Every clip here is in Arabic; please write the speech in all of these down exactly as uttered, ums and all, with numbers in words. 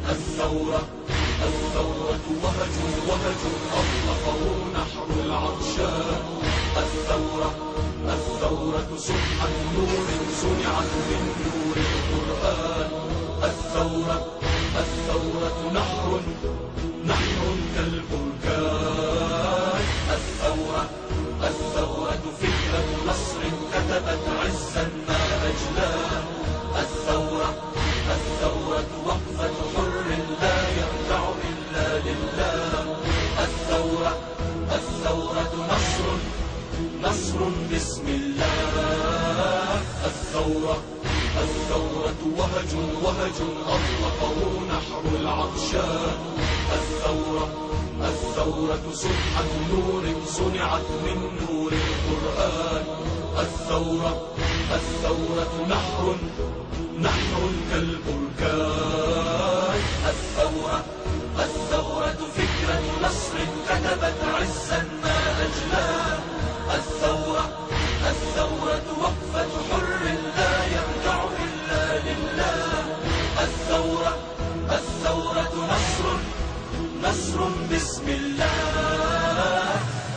الثورة الثورة وهج وهج أطلقه نحر العطشان. الثورة الثورة سبحة نور صنعت من نور القرآن. الثورة الثورة نحر نحر كالبركان. الثورة الثورة فكرة نصر كتبت عزا ما أجلاه. الثورة الثورة وقفة حر لا يرجع إلا لله. الثورة الثورة نصر نصر بسم الله. الثورة الثورة وهج وهج أطلقه نحر العطشان. الثورة الثورة سبحة نور صنعت من نور القرآن. الثورة الثورة نحر نحر كالبركان. الثورة الثورة فكرة نصر كتبت عزا ما أجلاه. الثورة الثورة وقفة حر لا يرجع إلا لله. الثورة الثورة نصر نصر بسم الله.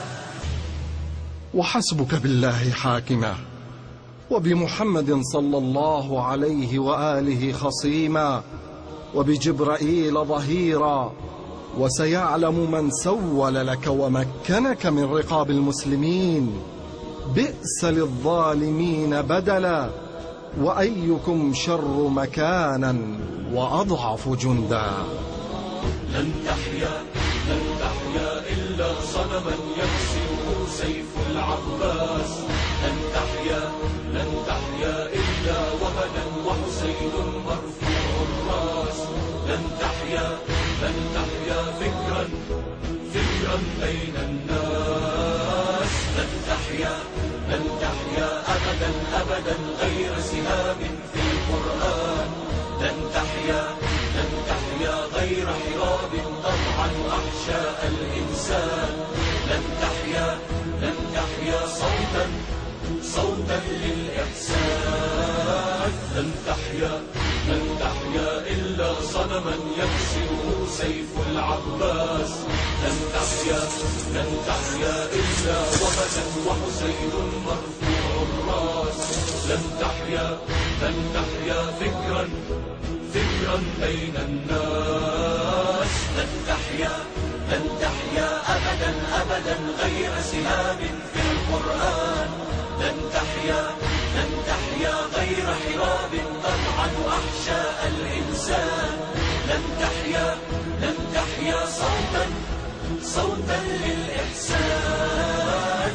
وحسبك بالله حاكما وبمحمد صلى الله عليه وآله خصيما وبجبرائيل ظهيرا، وسيعلم من سول لك ومكنك من رقاب المسلمين. بئس للظالمين بدلا، وأيكم شر مكانا وأضعف جندا. لن تحيا لن تحيا إلا صنما يكسره سيف العباس. لن تحيا لن تحيا إلا وهنا وحسين مرفوع الراس. لن تحيا لن تحيا فكرا فكرا بين الناس. لن تحيا لن تحيا أبدا أبدا غير سهام في القرآن. لن تحيا لن تحيا غير حراب تطعن أحشاء الإنسان. لن تحيا لن تحيا صوتا صوتا للإحسان. لن تحيا لن تحيا إلا صنما يكسره سيف العباس. لن تحيا لن تحيا إلا وهنا وحسين مرفوع الراس. لن تحيا لن تحيا فكرا فكرا بين الناس. لن تحيا لن تحيا أبدا أبدا غير سهام في القرآن. لن تحيا لن تحيا غير حراب تطعن أحشاء الإنسان. لن تحيا لن تحيا صوتا صوتا للإحسان.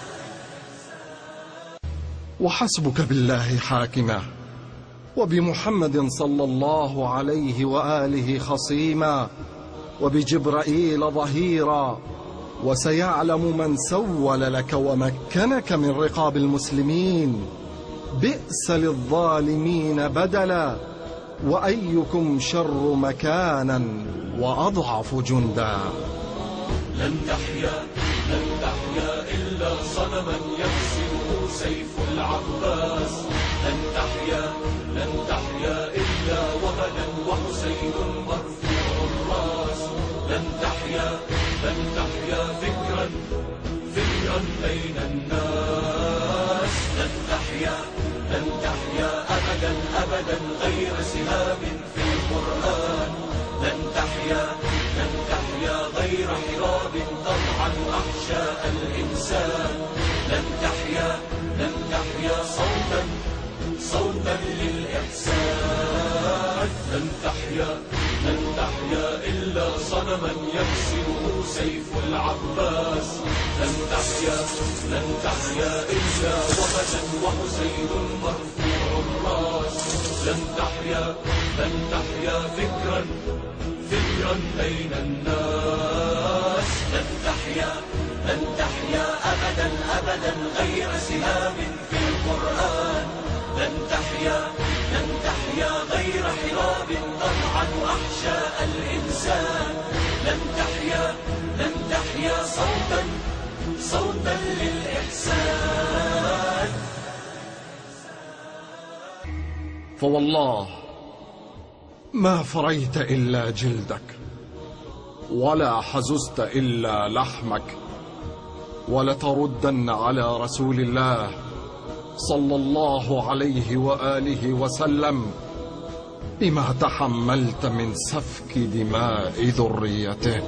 وحسبك بالله حاكما وبمحمد صلى الله عليه وآله خصيما وبجبرائيل ظهيرا، وسيعلم من سول لك ومكنك من رقاب المسلمين. بئس للظالمين بدلا، وأيكم شر مكانا وأضعف جندا. لن تحيا لن تحيا إلا صنما يكسره سيف العباس. لن تحيا لن تحيا إلا وهنا وحسين مرفوع الراس. لن تحيا لن تحيا فكرا فكرا بين الناس. لن تحيا لن تحيا أبدا أبدا غير سهام في القرآن. لن تحيا لن تحيا غير حراب تطعن أحشاء الإنسان. لن تحيا لن تحيا صوتا صوتا للإحسان. لن تحيا لن تحيا إلا صنما يكسره سيف العباس. لن تحيا لن تحيا إلا وهنا وحسين مرفوع الراس. لن تحيا لن تحيا فكرا فكرا بين الناس. لن تحيا لن تحيا أبدا أبدا غير سهام في القرآن. لن تحيا لن تحيا غير حراب تطعن أحشاء الإنسان. لن تحيا لن تحيا صوتا صوتا للإحسان. فوالله ما فريت إلا جلدك، ولا حززت إلا لحمك، ولتردن على رسول الله صلى الله عليه وآله وسلم بما تحملت من سفك دماء ذريته.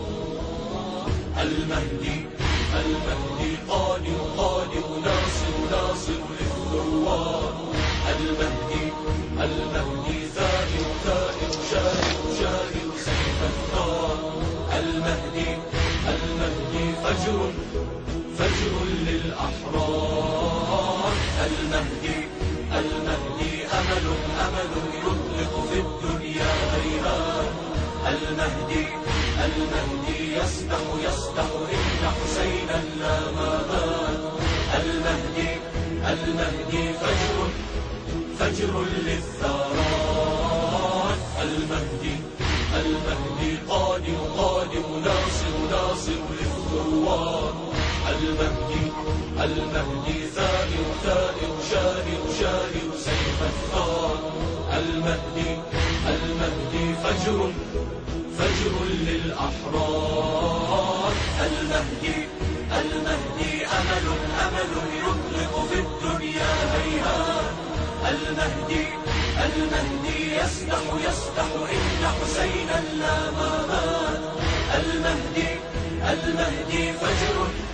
المهدي المهدي قادم قادم ناصر ناصر للثوار. المهدي المهدي ثائر ثائر شاهر شاهر سيف الثار. المهدي المهدي فجر فجر للأحرار. المهدي المهدي أمل أمل يطلق في الدنيا هيهات. المهدي المهدي يسبح يسبح إن حسينا لا مات. المهدي المهدي فجر فجر للثارات. المهدي المهدي قادم قادم ناصر ناصر للثوار. المهدي المهدي ثائر ثائر شاهر شاهر سيف الثار. المهدي المهدي فجر فجر للأحرار. المهدي المهدي أمل أمل يطلق في الدنيا هيهات. المهدي المهدي يسبح يسبح إن حسينا لا مات. المهدي المهدي فجر